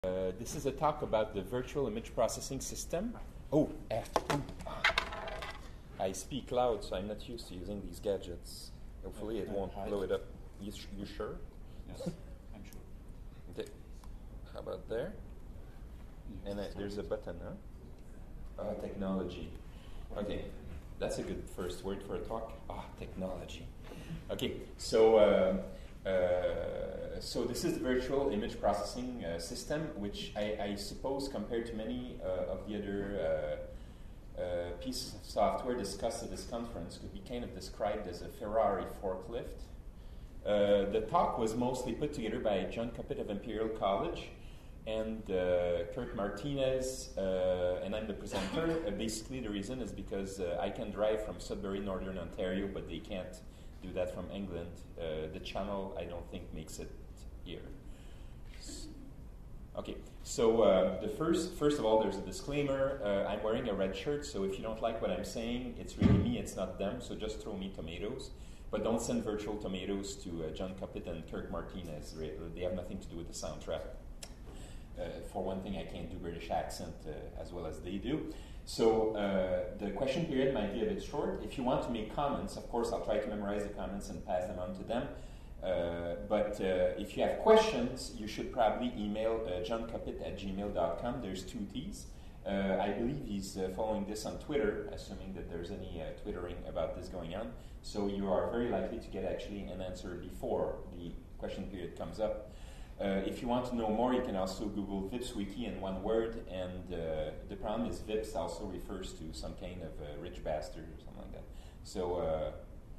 This is a talk about the virtual image processing system. Oh, I speak loud, so I'm not used to using these gadgets. Hopefully it won't blow it up. You sure? Yes, I'm sure. Okay. How about there? And there's a button, huh? Technology. Okay, that's a good first word for a talk. Technology. Okay, so this is the virtual image processing system, which I suppose, compared to many of the other pieces of software discussed at this conference, could be kind of described as a Ferrari forklift. The talk was mostly put together by John Coppett of Imperial College and Kurt Martinez, and I'm the presenter. Basically, the reason is because I can drive from Sudbury, Northern Ontario, but they can't do that from England. The channel, I don't think, makes it here. Okay, so the first of all, there's a disclaimer. I'm wearing a red shirt, so if you don't like what I'm saying, it's really me, it's not them, so just throw me tomatoes. But don't send virtual tomatoes to John Coppett and Kirk Martinez. They have nothing to do with the soundtrack. For one thing, I can't do British accent as well as they do. So the question period might be a bit short. If you want to make comments, of course, I'll try to memorize the comments and pass them on to them. But if you have questions, you should probably email johncoppett@gmail.com. There's 2 T's. I believe he's following this on Twitter, assuming that there's any twittering about this going on. So you are very likely to get actually an answer before the question period comes up. If you want to know more, you can also Google VipsWiki in one word, and the problem is Vips also refers to some kind of rich bastard or something like that. So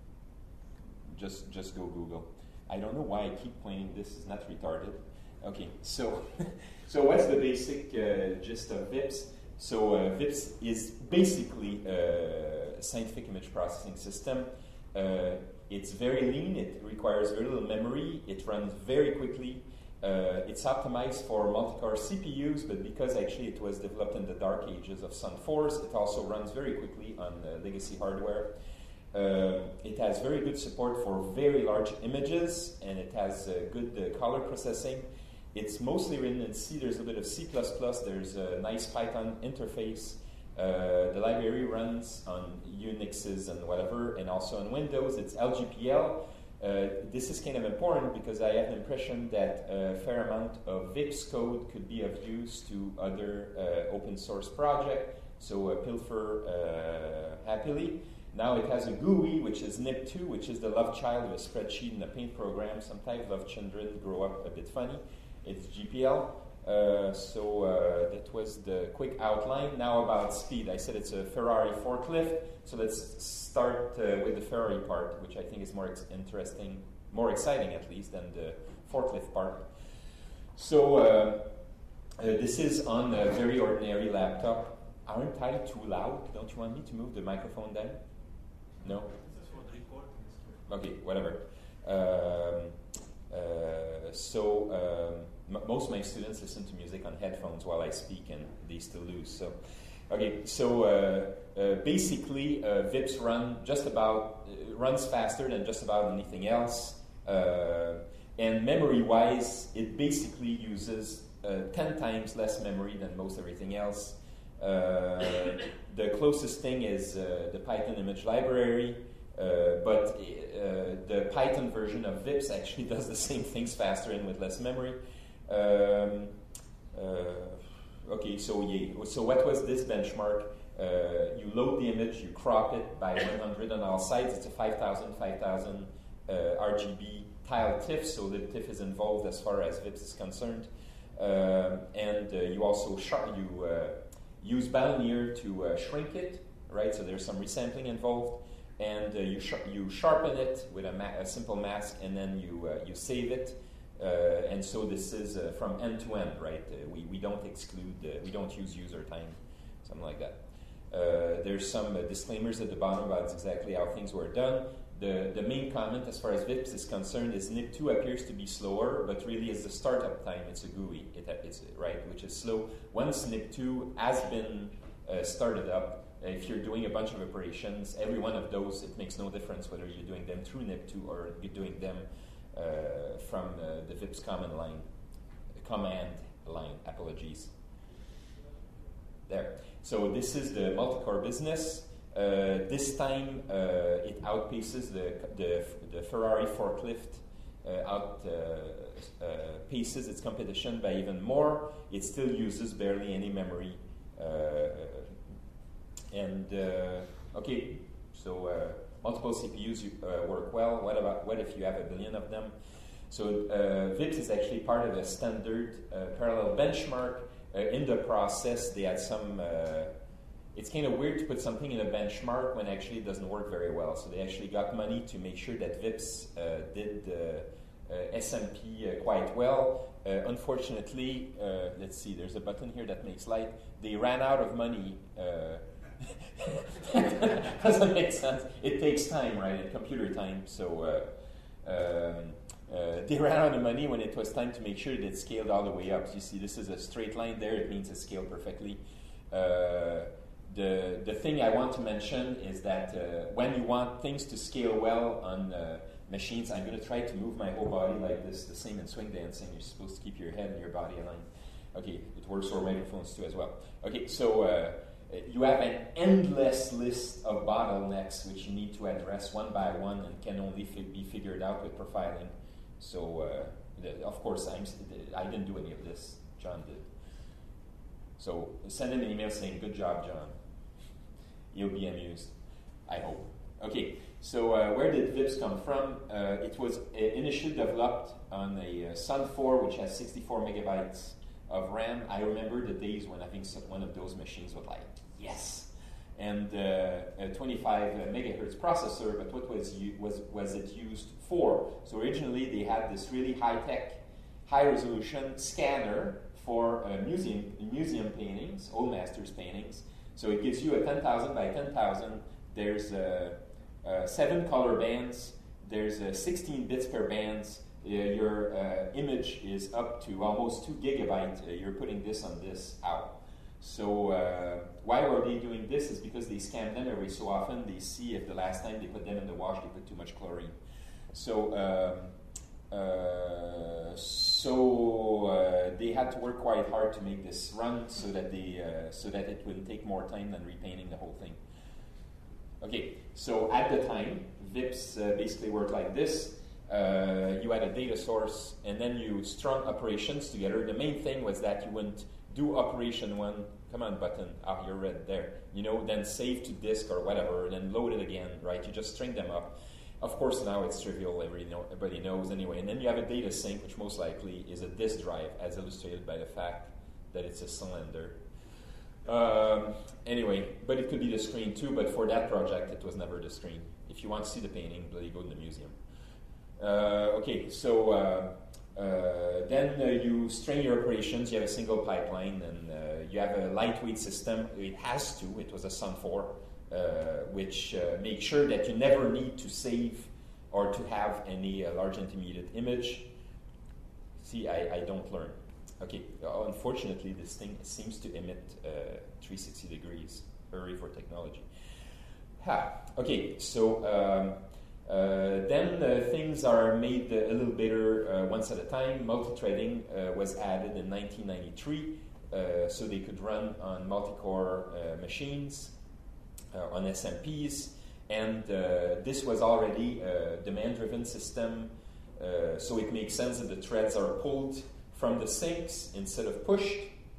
just go Google. I don't know why I keep pointing this is not retarded. Okay, so what's the basic gist of Vips? So Vips is basically a scientific image processing system. It's very lean, it requires very little memory, it runs very quickly. It's optimized for multi-core CPUs, but because actually it was developed in the dark ages of Sun Force, it also runs very quickly on legacy hardware. It has very good support for very large images, and it has good color processing. It's mostly written in C. There's a bit of C++. There's a nice Python interface. The library runs on Unixes and whatever, and also on Windows. It's LGPL. This is kind of important because I have the impression that a fair amount of Vips code could be of use to other open source projects, so pilfer happily. Now it has a GUI, which is NIP2, which is the love child of a spreadsheet and a paint program. Sometimes love children grow up a bit funny. It's GPL. That was the quick outline. Now about speed. I said it's a Ferrari forklift. So let's start with the Ferrari part, which I think is more interesting, more exciting at least, than the forklift part. So this is on a very ordinary laptop. Aren't I too loud? Don't you want me to move the microphone down? No? This is for the recording. Okay, whatever. Most of my students listen to music on headphones while I speak, and they still lose. So, okay. So basically, Vips runs faster than just about anything else, and memory-wise, it basically uses 10 times less memory than most everything else. The closest thing is the Python image library, but the Python version of Vips actually does the same things faster and with less memory. Okay, so what was this benchmark? You load the image, you crop it by 100 on all sides. It's a 5,000 RGB tile TIFF, so the TIFF is involved as far as Vips is concerned. And you also use Balenier to shrink it, right? So there's some resampling involved, and you sharpen it with a simple mask, and then you save it. And so this is from end to end, right? We don't exclude, we don't use user time, something like that. There's some disclaimers at the bottom about exactly how things were done. The main comment as far as Vips is concerned is NIP2 appears to be slower, but really is the startup time. It's a GUI, it's right, which is slow. Once NIP2 has been started up, if you're doing a bunch of operations, every one of those, it makes no difference whether you're doing them through NIP2 or you're doing them from the Vips command line. Apologies. There. So this is the multi-core business. This time it outpaces the Ferrari forklift. Outpaces its competition by even more. It still uses barely any memory. Okay, so multiple CPUs work well. What if you have a billion of them? So VIPS is actually part of a standard parallel benchmark. In the process, they had some. It's kind of weird to put something in a benchmark when actually it doesn't work very well. So they actually got money to make sure that VIPS did SMP quite well. Unfortunately, let's see, there's a button here that makes light. They ran out of money. Doesn't make sense. It takes time, right? In computer time. So they ran out of money when it was time to make sure that it scaled all the way up. So you see, this is a straight line there. It means it scaled perfectly. The thing I want to mention is that when you want things to scale well on machines, I'm going to try to move my whole body like this, the same in swing dancing. You're supposed to keep your head and your body aligned. Okay, it works for microphones too as well. Okay, so you have an endless list of bottlenecks which you need to address one by one and can only be figured out with profiling. So, of course, I didn't do any of this. John did. So send him an email saying, "Good job, John." You'll be amused, I hope. Okay, so where did VIPS come from? It was initially developed on a Sun 4, which has 64 megabytes of RAM. I remember the days when I think one of those machines was like, yes. And a 25 megahertz processor, but what was it used for? So originally they had this really high-tech, high-resolution scanner for museum paintings, old masters paintings. So it gives you a 10,000 by 10,000. There's 7 color bands. There's 16 bits per bands. Your image is up to almost 2 gigabytes. You're putting this on this out. So why were they doing this? Is because they scan them every so often. They see if the last time they put them in the wash, they put too much chlorine. So they had to work quite hard to make this run so that it wouldn't take more time than repainting the whole thing. Okay, so at the time, VIPS basically worked like this. You had a data source, and then you strung operations together. The main thing was that you wouldn't do operation 1, come on button, you're red there, then save to disk or whatever, then load it again, right? You just string them up. Of course, now it's trivial, everybody knows anyway. And then you have a data sync, which most likely is a disk drive, as illustrated by the fact that it's a cylinder. Anyway, but it could be the screen too, but for that project, it was never the screen. If you want to see the painting, bloody go to the museum. Okay, so then you string your operations, you have a single pipeline, and you have a lightweight system. It has to, it was a Sun 4, which makes sure that you never need to save or to have any large intermediate image. See, I don't learn. Okay, unfortunately, this thing seems to emit 360 degrees. Hurry for technology. Okay, so then things are made a little better once at a time. Multi-threading was added in 1993, so they could run on multi-core machines, on SMPs, and this was already a demand-driven system, so it makes sense that the threads are pulled from the sinks instead of pushed.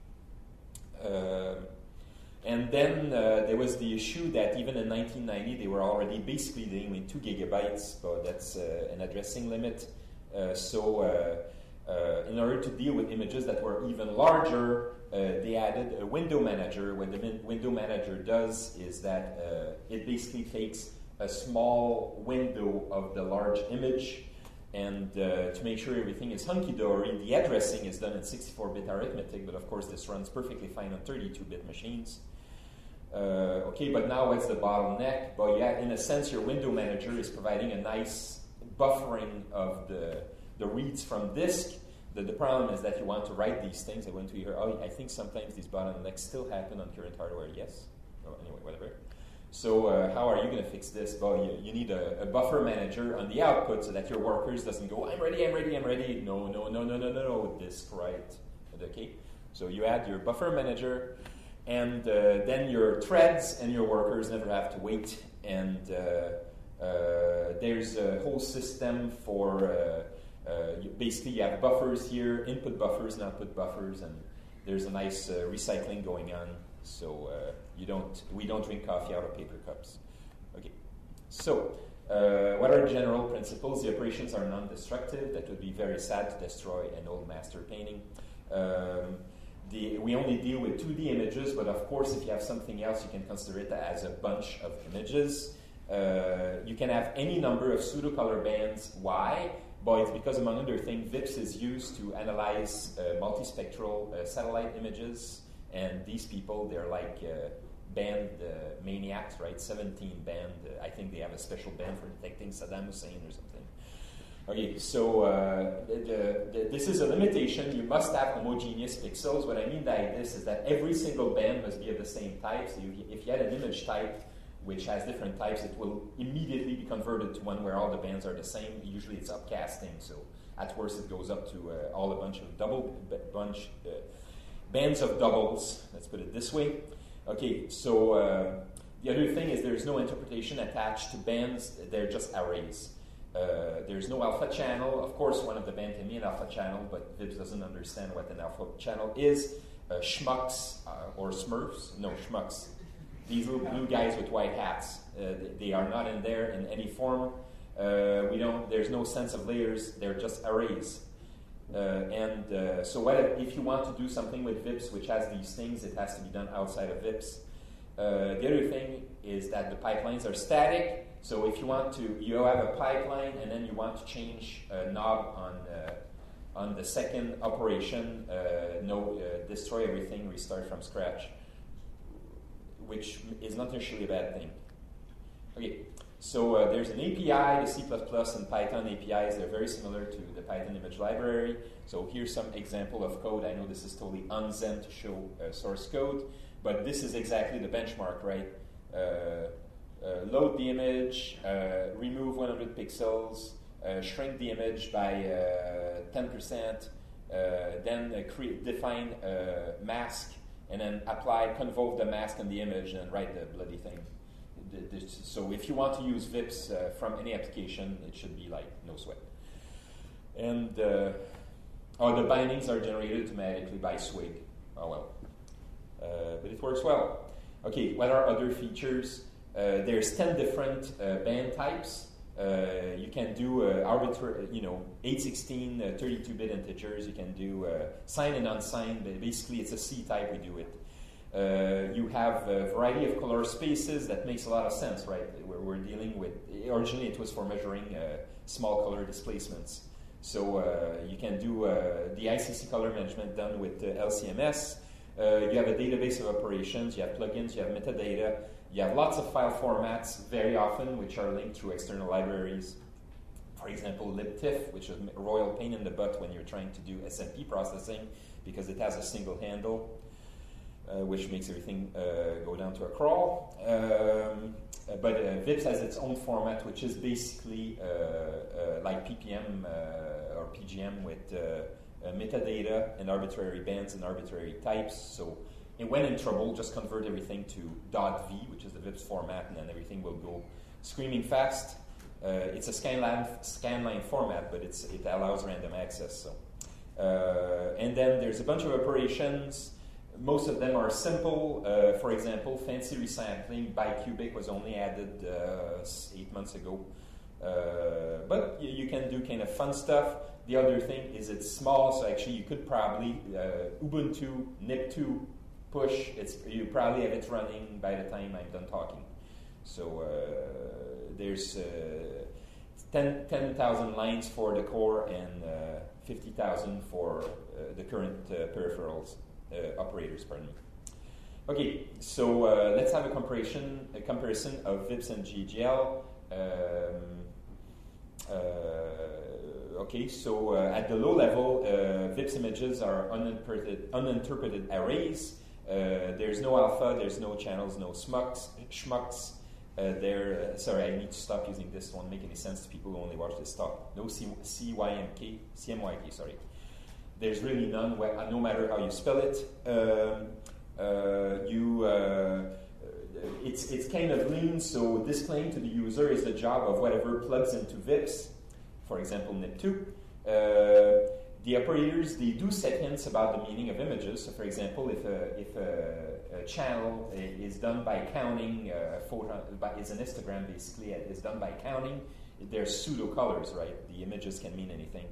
And then there was the issue that even in 1990 they were already basically dealing with 2 gigabytes, but that's an addressing limit. So in order to deal with images that were even larger, they added a window manager. What the window manager does is that it basically takes a small window of the large image, and to make sure everything is hunky-dory, the addressing is done in 64-bit arithmetic, but of course this runs perfectly fine on 32-bit machines. Okay, but now what's the bottleneck? Well, yeah, in a sense, your window manager is providing a nice buffering of the reads from disk. The problem is that you want to write these things. I went to hear, I think sometimes these bottlenecks still happen on current hardware. Yes? Oh, anyway, whatever. So how are you going to fix this? Well, you need a buffer manager on the output so that your workers doesn't go, I'm ready. No, disk write. Okay, so you add your buffer manager, and then your threads and your workers never have to wait. And there's a whole system for basically you have buffers here, input buffers and output buffers, and there's a nice recycling going on. So we don't drink coffee out of paper cups. Okay, so what are general principles? The operations are non-destructive. That would be very sad to destroy an old master painting. We only deal with 2D images, but of course, if you have something else, you can consider it as a bunch of images. You can have any number of pseudo-color bands. Why? But it's because, among other things, VIPS is used to analyze multispectral satellite images, and these people, they're like band maniacs, right? 17 band. I think they have a special band for detecting Saddam Hussein or something. Okay, so this is a limitation. You must have homogeneous pixels. What I mean by this is that every single band must be of the same type. So if you had an image type which has different types, it will immediately be converted to one where all the bands are the same. Usually it's upcasting, so at worst it goes up to all a bunch of bands of doubles. Let's put it this way. Okay, so the other thing is there's no interpretation attached to bands. They're just arrays. There's no alpha channel. Of course, one of the band can be an alpha channel, but VIPS doesn't understand what an alpha channel is. Schmucks or Smurfs, no, schmucks. These little blue guys with white hats, they are not in there in any form. There's no sense of layers. They're just arrays. So if you want to do something with VIPS which has these things, it has to be done outside of VIPS. The other thing is that the pipelines are static. So if you have a pipeline and then you want to change a knob on the second operation, destroy everything, restart from scratch, which is not necessarily a bad thing. Okay, so there's an API, the C++ and Python APIs. They're very similar to the Python image library. So here's some example of code. I know this is totally on-Zen to show source code, but this is exactly the benchmark, right? Load the image, remove 100 pixels, shrink the image by 10%, then define a mask, and then convolve the mask on the image and write the bloody thing. So if you want to use VIPS from any application, it should be like no sweat. And the bindings are generated automatically by Swig. Oh well. But it works well. Okay, what are other features? There's 10 different band types. You can do arbitrary, 816, 32-bit integers. You can do signed and unsigned. But basically, it's a C type. We do it. You have a variety of color spaces. That makes a lot of sense, right? We're dealing with. Originally, it was for measuring small color displacements. So you can do the ICC color management done with LCMS. You have a database of operations. You have plugins. You have metadata. You have lots of file formats, very often, which are linked through external libraries. For example, libtiff, which is a royal pain in the butt when you're trying to do SMP processing, because it has a single handle, which makes everything go down to a crawl. But VIPS has its own format, which is basically like PPM or PGM with metadata and arbitrary bands and arbitrary types. So when in trouble, just convert everything to .v, which is the VIPS format, and then everything will go screaming fast. It's a scanline format, but it allows random access. So, and then there's a bunch of operations. Most of them are simple. For example, fancy resampling by Cubic was only added 8 months ago. But you can do kind of fun stuff. The other thing is it's small, so actually you could probably Ubuntu, NIP2, push. You probably have it running by the time I'm done talking. So there's 10,000 lines for the core and 50,000 for the current peripherals. Operators, pardon me. Okay, so let's have a comparison of VIPS and GGL. Okay, so at the low level, VIPS images are uninterpreted arrays. There's no alpha, there's no channels, no schmucks. Sorry, I need to stop using this. It won't make any sense to people who only watch this talk. No CMYK, sorry. There's really none, no matter how you spell it. It's kind of lean, so displaying to the user is the job of whatever plugs into VIPS, for example, NIP2. The operators, they do set hints about the meaning of images. So, for example, if a channel is done by counting, is an histogram basically, is done by counting, there's pseudo colors, right? The images can mean anything.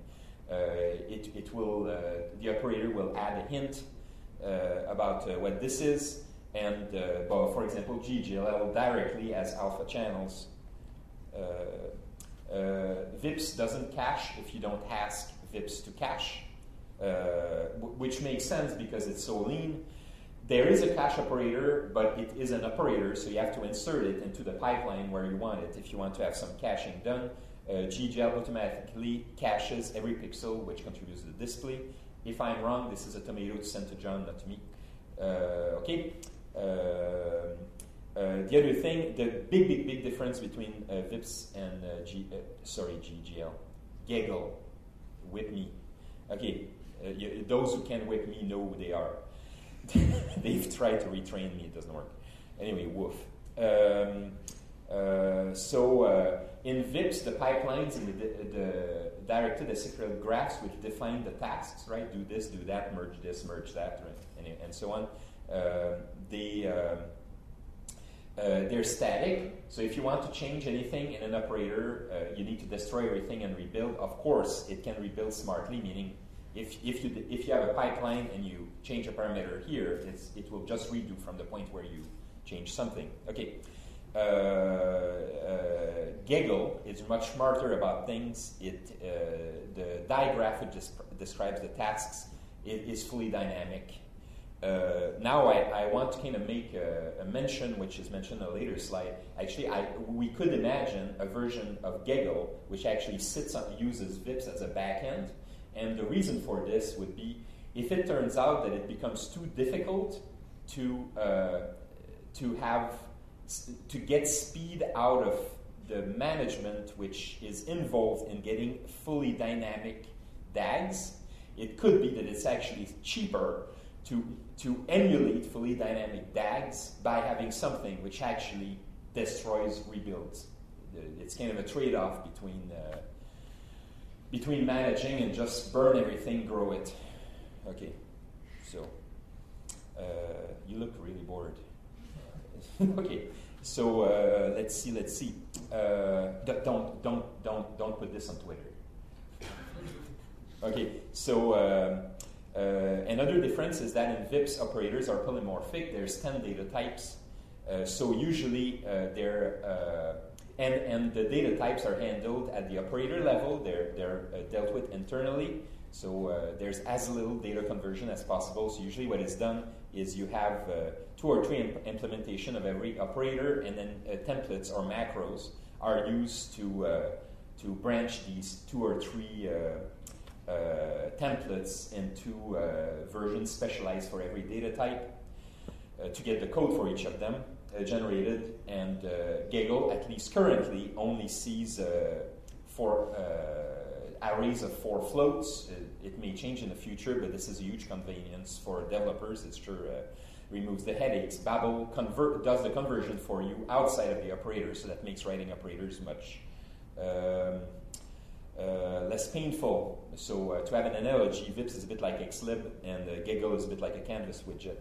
The operator will add a hint about what this is, and for example, GGLL directly as alpha channels. VIPS doesn't cache if you don't ask VIPS to cache, which makes sense because it's so lean. There is a cache operator, but it is an operator, so you have to insert it into the pipeline where you want it. If you want to have some caching done, GGL automatically caches every pixel, which contributes to the display. If I'm wrong, this is a tomato to send to John, not to me. Okay. The other thing, the big difference between VIPS and GGL, Gaggle, whip me. Okay, those who can whip me know who they are. They've tried to retrain me, it doesn't work. Anyway, woof. In VIPS, the pipelines and the directed acyclic graphs which define the tasks, right? Do this, do that, merge this, merge that, right? And so on. They're static, so if you want to change anything in an operator, you need to destroy everything and rebuild. Of course, it can rebuild smartly, meaning if you have a pipeline and you change a parameter here, it will just redo from the point where you change something. Okay. Gaggle is much smarter about things. The digraph which describes the tasks is fully dynamic. Now I want to kind of make a mention, which is mentioned in a later slide. Actually, we could imagine a version of Gaggle which actually uses VIPS as a backend, and the reason for this would be if it turns out that it becomes too difficult to get speed out of the management which is involved in getting fully dynamic DAGs. It could be that it's actually cheaper to emulate fully dynamic DAGs by having something which actually destroys rebuilds. It's kind of a trade-off between managing and just burn everything, grow it. Okay, so you look really bored. Okay, so let's see. Don't put this on Twitter. Okay, so another difference is that in VIPS operators are polymorphic. There's 10 data types, so usually and the data types are handled at the operator level. They're dealt with internally. So there's as little data conversion as possible. So usually what is done is you have 2 or 3 implementation of every operator, and then templates or macros are used to branch these 2 or 3 templates into versions specialized for every data type to get the code for each of them generated. And Gaggle, at least currently, only sees 4 arrays of 4 floats. It may change in the future, but this is a huge convenience for developers. It sure removes the headaches. Babel does the conversion for you outside of the operator, so that makes writing operators much less painful. So to have an analogy, VIPS is a bit like Xlib, and Gaggle is a bit like a Canvas widget.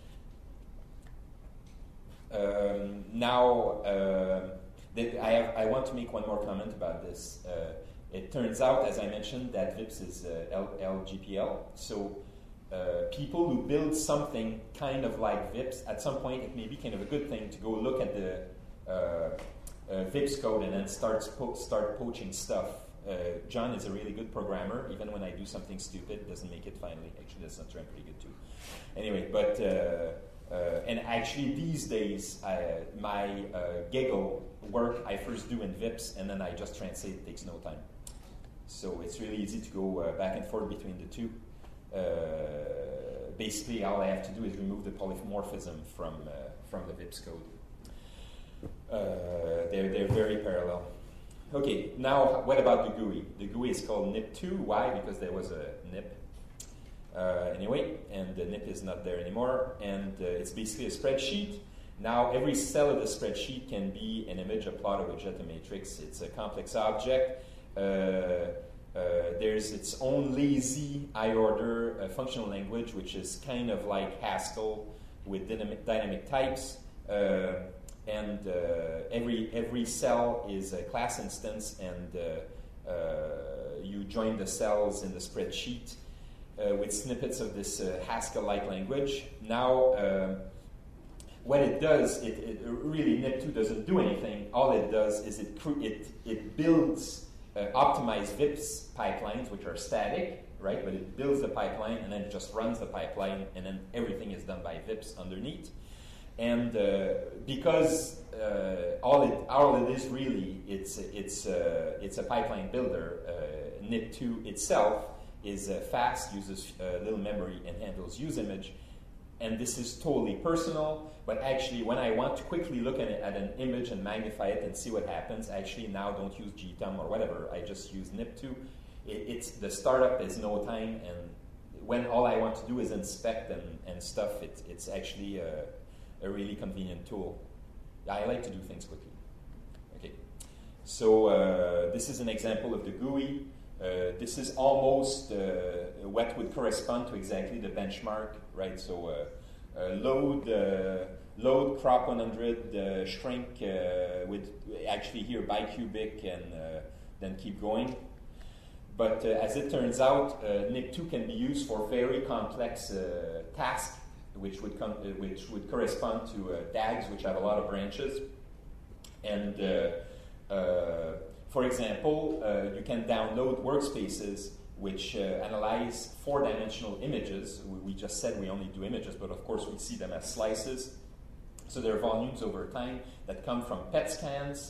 I want to make one more comment about this. It turns out, as I mentioned, that VIPS is LGPL. So people who build something kind of like VIPS, at some point it may be kind of a good thing to go look at the VIPS code and then start poaching stuff. John is a really good programmer. Even when I do something stupid, doesn't make it finally. Actually, that's not true. I'm pretty good too. Anyway, but and actually these days, my Gaggle work I first do in VIPS, and then I just translate. It takes no time. So it's really easy to go back and forth between the two. Basically, all I have to do is remove the polymorphism from the VIPS code. They're very parallel. Okay, now what about the GUI? The GUI is called NIP2. Why? Because there was a NIP. Anyway, and the nip is not there anymore, and it's basically a spreadsheet. Now, every cell of the spreadsheet can be an image, a plot, a widget, a matrix. It's a complex object. There's its own lazy, high-order functional language, which is kind of like Haskell with dynamic types. And every cell is a class instance, and you join the cells in the spreadsheet with snippets of this Haskell-like language. Now, what it does, it really NIP2 doesn't do anything. All it does is it builds optimized VIPS pipelines, which are static, right? But it builds the pipeline and then it just runs the pipeline, and then everything is done by VIPS underneath. And because all it is really, it's a pipeline builder. NIP2 itself is fast, uses little memory, and handles use image. And this is totally personal, but actually when I want to quickly look at an image and magnify it and see what happens, actually now don't use GTOM or whatever, I just use NIP2. The startup is no time, and when all I want to do is inspect and stuff, it's actually a really convenient tool. I like to do things quickly. Okay, so this is an example of the GUI. This is almost what would correspond to exactly the benchmark, right? So load crop 100, shrink with actually here bicubic, and then keep going. But as it turns out, NIP2 can be used for very complex tasks, which would correspond to DAGs, which have a lot of branches. And for example, you can download workspaces which analyze 4-dimensional images. We just said we only do images, but of course we see them as slices. So there are volumes over time that come from PET scans.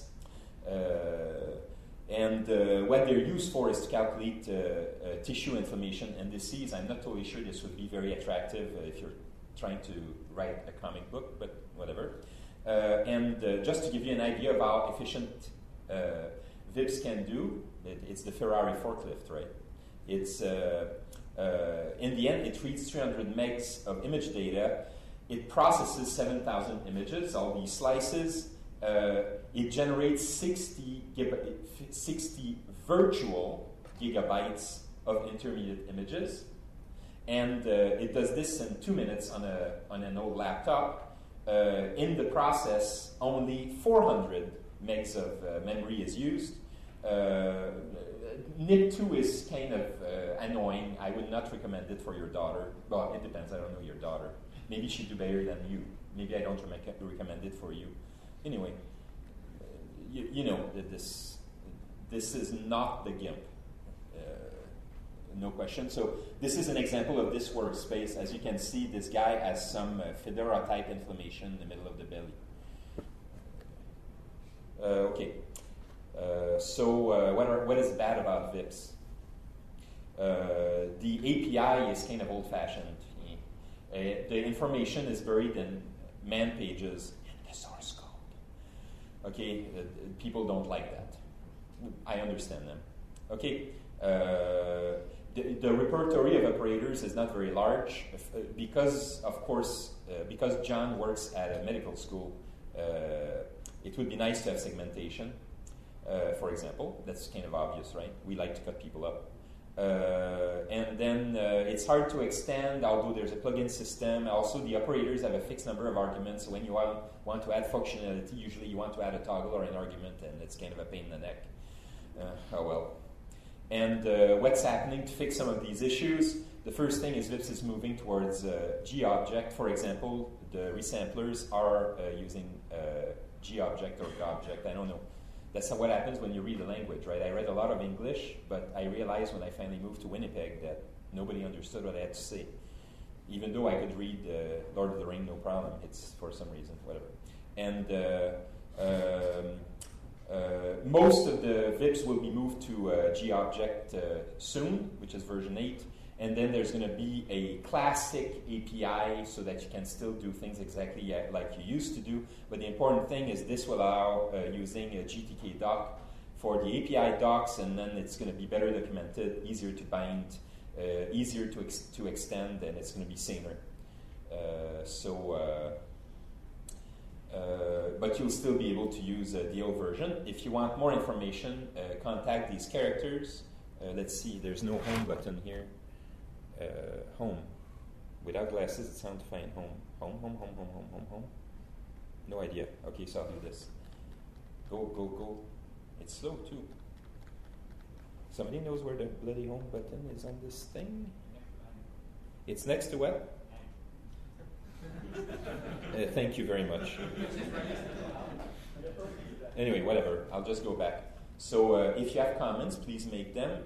And what they're used for is to calculate tissue inflammation indices. I'm not totally sure this would be very attractive if you're trying to write a comic book, but whatever. And just to give you an idea of how efficient VIPS can do, it's the Ferrari forklift, right? It's in the end, it reads 300 megs of image data. It processes 7,000 images, all these slices. It generates 60 virtual gigabytes of intermediate images, and it does this in 2 minutes on an old laptop. In the process, only 400 megs of memory is used. NIP2 is kind of annoying. I would not recommend it for your daughter. Well, it depends. I don't know your daughter. Maybe she'd do better than you. Maybe I don't recommend it for you. Anyway, you know that this is not the GIMP. No question. So this is an example of this workspace. As you can see, this guy has some Fedora-type inflammation in the middle of the belly. Okay. So what is bad about VIPS? The API is kind of old-fashioned. The information is buried in man pages in the source code. Okay, people don't like that. I understand them. Okay, the repertory of operators is not very large because, of course, because John works at a medical school. It would be nice to have segmentation. For example, that's kind of obvious, right? We like to cut people up. And then it's hard to extend, although there's a plugin system. Also, the operators have a fixed number of arguments. So when you want to add functionality, usually you want to add a toggle or an argument, and it's kind of a pain in the neck. Oh well. And what's happening to fix some of these issues? The first thing is VIPS is moving towards G-object. For example, the resamplers are using G-object or G-object. I don't know. That's what happens when you read the language, right? I read a lot of English, but I realized when I finally moved to Winnipeg that nobody understood what I had to say. Even though I could read Lord of the Rings, no problem. It's for some reason, whatever. And most of the VIPs will be moved to G-object soon, which is version 8. And then there's going to be a classic API so that you can still do things exactly like you used to do. But the important thing is this will allow using a GTK doc for the API docs, and then it's going to be better documented, easier to bind easier to extend, and it's going to be saner. But you'll still be able to use the old version. If you want more information, contact these characters. Let's see, there's no home button here. Home. Without glasses, it sounds fine. Home. Home. No idea. Okay, so I'll do this. Go. It's slow too. Somebody knows where the bloody home button is on this thing? It's next to what? Thank you very much. Anyway, whatever. I'll just go back. So if you have comments, please make them.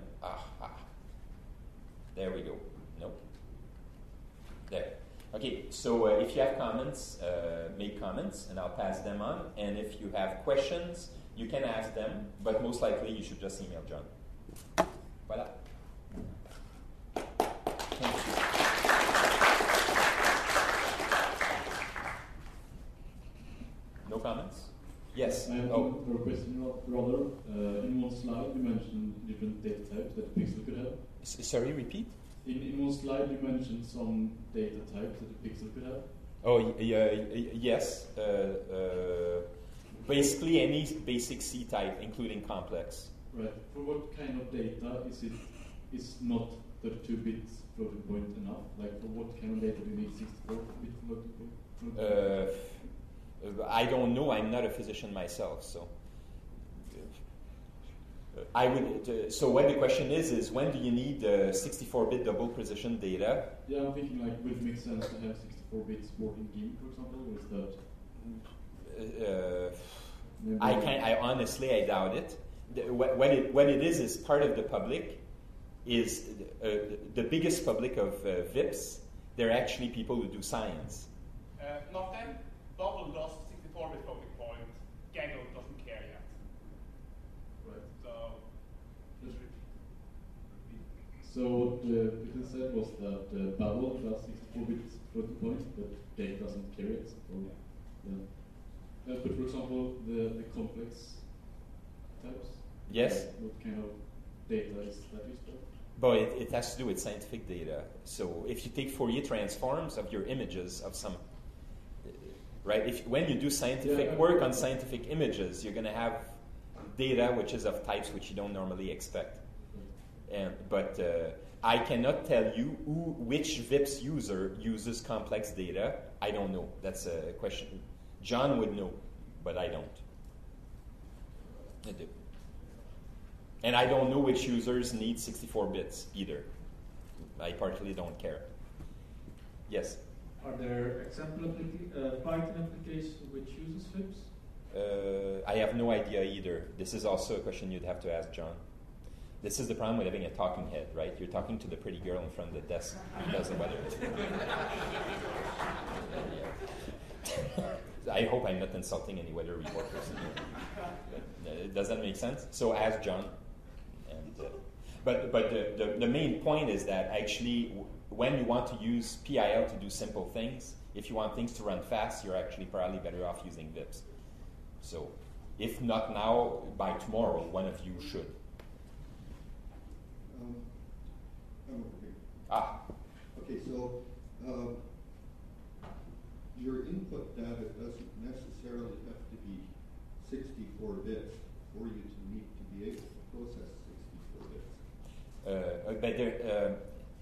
There we go. Nope. There. Okay, so if you have comments, make comments, and I'll pass them on. And if you have questions, you can ask them, but most likely you should just email John. Voilà. Thank you. No comments? Yes. I have a question, rather. In one slide, you mentioned different data types that Pixel could have. Sorry, repeat? In one slide, you mentioned some data types that the Pixel could have. Oh, yes. Basically, any basic C type, including complex. Right. For what kind of data is not 32 bits floating point enough? Like, for what kind of data do you need 64-bit floating point? I don't know. I'm not a physician myself, so I would. So what the question is when do you need 64-bit double precision data? Yeah, I'm thinking like, would it make sense to have 64 bits working GIMP, for example, or is that? I honestly doubt it. What it is part of the public is the biggest public of VIPs. They're actually people who do science. Nothing. Bubble does 64-bit floating point. Gaggle doesn't care yet. Right. So, just repeat. So what Pixel said was that Babel does 64-bit floating point, but Gaggle doesn't carry it. Or, yeah. But for example, the complex types. Yes. What kind of data is that used for? But it has to do with scientific data. So if you take Fourier transforms of your images of some, right? When you do scientific work on scientific images, you're going to have data which is of types which you don't normally expect. But I cannot tell you which VIPS user uses complex data. I don't know. That's a question. John would know, but I don't. I do. And I don't know which users need 64 bits either. I partially don't care. Yes? Are there example Python applications which uses FIPS? I have no idea either. This is also a question you'd have to ask John. This is the problem with having a talking head, right? You're talking to the pretty girl in front of the desk who doesn't bother. I hope I'm not insulting any weather reporters. Does that make sense? So ask John. But the main point is that actually when you want to use PIL to do simple things, if you want things to run fast, you're actually probably better off using VIPs. So if not now, by tomorrow, one of you should. I'm over here. Okay, so your input data doesn't necessarily have to be 64 bits for you to need to be able to process 64 bits.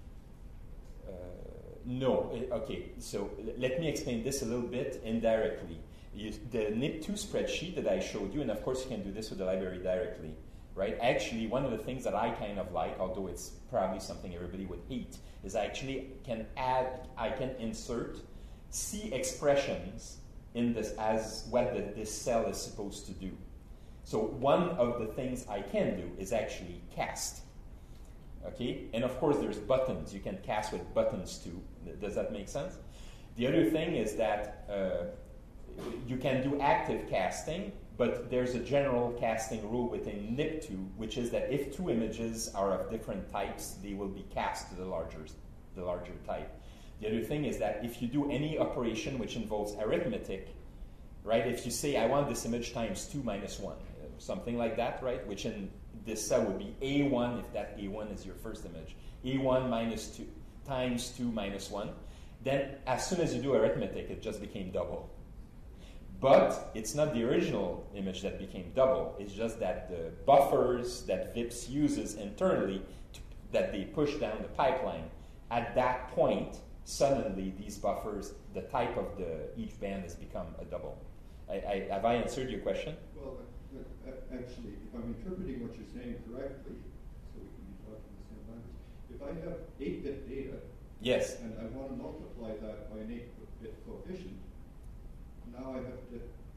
No. Okay, so let me explain this a little bit indirectly. The NIP2 spreadsheet that I showed you, and of course you can do this with the library directly, right? Actually, one of the things that I kind of like, although it's probably something everybody would hate, is I actually can insert C expressions in this as what this cell is supposed to do. So one of the things I can do is actually cast. Okay, and of course there's buttons. You can cast with buttons too. Does that make sense? The other thing is that you can do active casting, but there's a general casting rule within NIP2, which is that if two images are of different types, they will be cast to the larger type. The other thing is that if you do any operation which involves arithmetic, right? If you say I want this image times 2 minus 1, something like that, right? Which in this cell would be A1 if that A1 is your first image. A1 minus 2 times 2 minus 1. Then as soon as you do arithmetic, it just became double. But it's not the original image that became double. It's just that the buffers that VIPS uses internally, that they push down the pipeline, at that point, suddenly these buffers, the type of each band has become a double. Have I answered your question? Well, actually, if I'm interpreting what you're saying correctly, so we can be talking the same language, if I have 8-bit data, yes, and I want to multiply that by an 8-bit coefficient, now I have to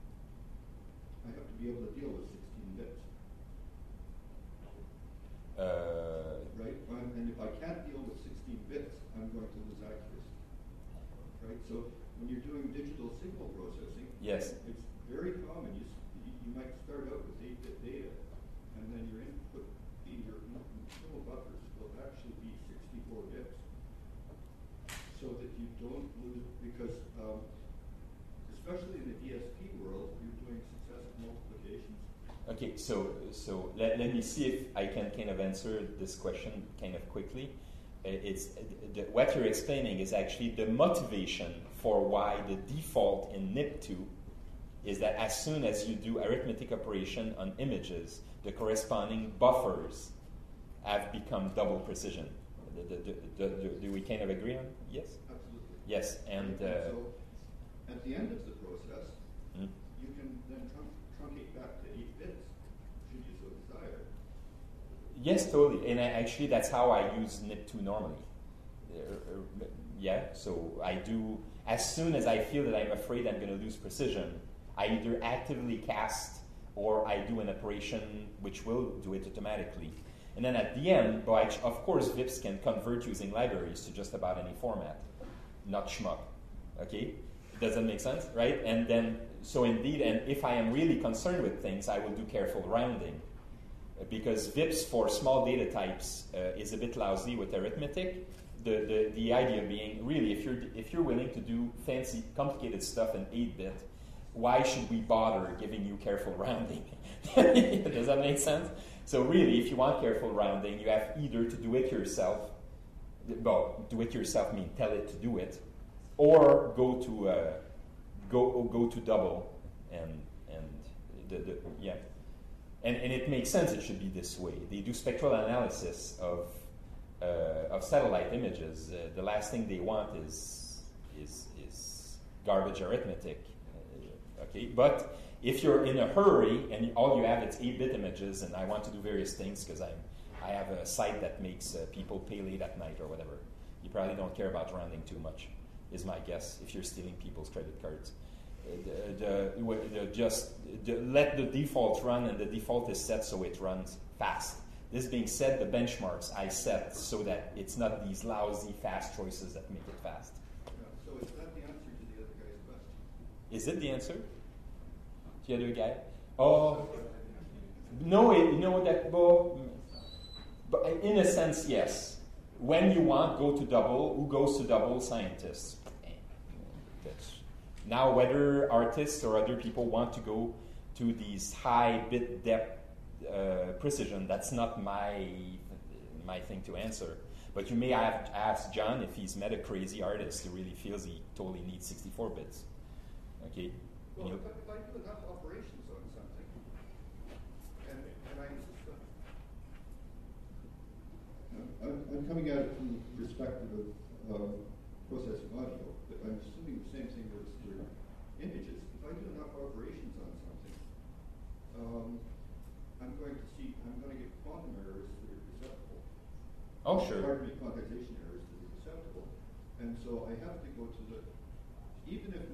be able to deal with 16 bits. Right? And if I can't deal with 16 bits, I'm going to lose accuracy. Right? So when you're doing digital signal processing, yes, it's very common. You might start out with 8-bit data, and then your input in your internal buffers will actually be 64 bits, so that you don't lose, because especially in the DSP world, you're doing successive multiplications. Okay, so let me see if I can kind of answer this question kind of quickly. What you're explaining is actually the motivation for why the default in NIP2 is that as soon as you do arithmetic operation on images, the corresponding buffers have become double precision. Do we kind of agree on? Yes? Absolutely. Yes, and so at the end of the process, you can then truncate back to 8 bits, should you so desire. Yes, totally. And actually, that's how I use NIP2 normally. Yeah, so I do, as soon as I feel that I'm afraid I'm going to lose precision, I either actively cast or I do an operation which will do it automatically. And then at the end, but of course, VIPS can convert using libraries to just about any format, not shmup. Okay? Does that make sense? Right? And then, so indeed, and if I am really concerned with things, I will do careful rounding. Because VIPS for small data types is a bit lousy with arithmetic. The idea being, really, if you're willing to do fancy, complicated stuff in 8-bit, why should we bother giving you careful rounding? Does that make sense? So really, if you want careful rounding, you have either to do it yourself. Well, do it yourself means tell it to do it, or go to double yeah. And it makes sense it should be this way. They do spectral analysis of satellite images. The last thing they want is garbage arithmetic. Okay, but if you're in a hurry and all you have is 8-bit images, and I want to do various things because I have a site that makes people pay late at night or whatever, you probably don't care about rounding too much, is my guess, if you're stealing people's credit cards. Let the default run, and the default is set so it runs fast. This being said, the benchmarks I set so that it's not these lousy fast choices that make it fast. Yeah, so is that the answer to the other guy's question? Is it the answer? The other guy? Oh, no, but in a sense, yes. When you want, go to double. Who goes to double? Scientists. Now, whether artists or other people want to go to these high bit depth precision, that's not my thing to answer. But you may have to ask John if he's met a crazy artist who really feels he totally needs 64 bits. Okay. Well, if I do enough operations on something, and I'm coming at it from the perspective of processing audio, but I'm assuming the same thing goes for images. If I do enough operations on something, I'm going to get quantum errors that are perceptible. Oh, sure. Pardon me, quantization errors that are perceptible, and so I have to go to the even if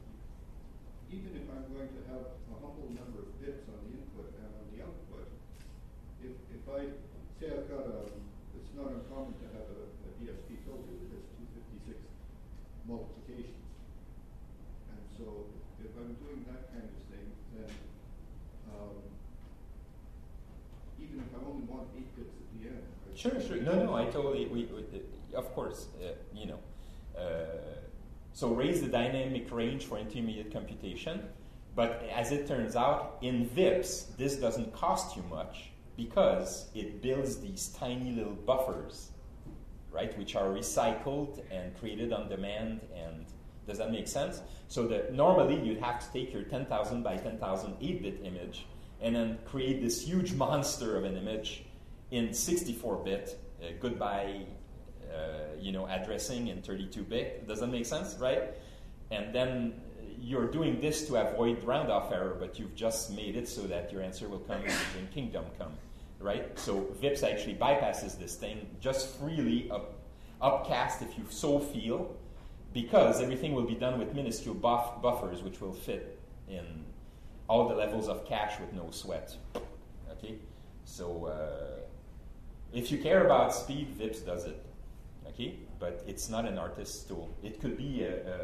I'm going to have a humble number of bits on the input and on the output, if I say I've got it's not uncommon to have a DSP filter that has 256 multiplications. And so if I'm doing that kind of thing, then even if I only want 8 bits at the end. Sure. No, I totally, of course, so raise the dynamic range for intermediate computation, but as it turns out, in VIPS, this doesn't cost you much because it builds these tiny little buffers, right, which are recycled and created on demand. And does that make sense? So that normally you'd have to take your 10,000 by 10,000 8-bit image and then create this huge monster of an image in 64-bit, goodbye, addressing in 32-bit. Does that make sense, right? And then you're doing this to avoid round-off error, but you've just made it so that your answer will come when Kingdom come, right? So VIPS actually bypasses this thing, just freely upcast if you so feel, because everything will be done with minuscule buffers, which will fit in all the levels of cache with no sweat. Okay, so if you care about speed, VIPS does it. Okay, but it's not an artist's tool. It could be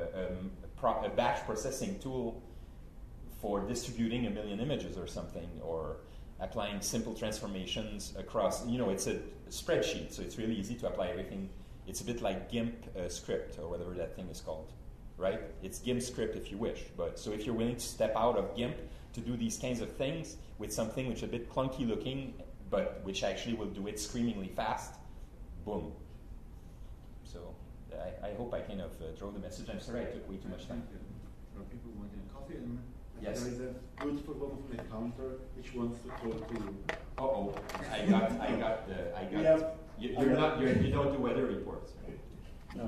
a batch processing tool for distributing 1 million images or something, or applying simple transformations across. It's a spreadsheet, so it's really easy to apply everything. It's a bit like GIMP script or whatever that thing is called, right? It's GIMP script if you wish. But so if you're willing to step out of GIMP to do these kinds of things with something which is a bit clunky looking, but which actually will do it screamingly fast, boom. So I hope I kind of drove the message. I'm sorry I took way too much time. There are people wanting coffee, and yes. There is a good problem from the counter which wants to talk to you. Uh-oh, I got. You don't do weather reports. No.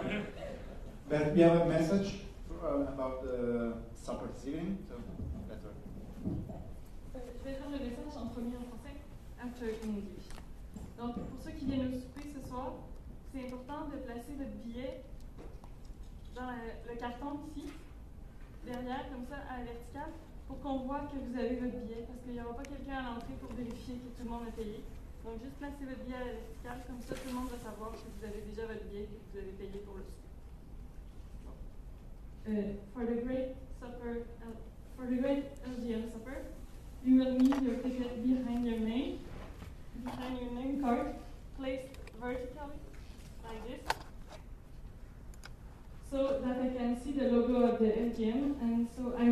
But we have a message about the supper evening, so better. Je vais faire le message en premier en français, after in English. Donc, pour ceux qui viennent au souper ce soir, c'est important de placer votre billet dans le carton ici, derrière, comme ça, à la verticale, pour qu'on voit que vous avez votre billet, parce qu'il n'y aura pas quelqu'un à l'entrée pour vérifier que tout le monde a payé. Donc, juste placez votre billet à la verticale, comme ça, tout le monde va savoir que vous avez déjà votre billet et que vous avez payé pour le souper. For the great LGM supper, you will need your ticket behind your name card, placed vertically, like this, so that I can see the logo of the LGM, and so I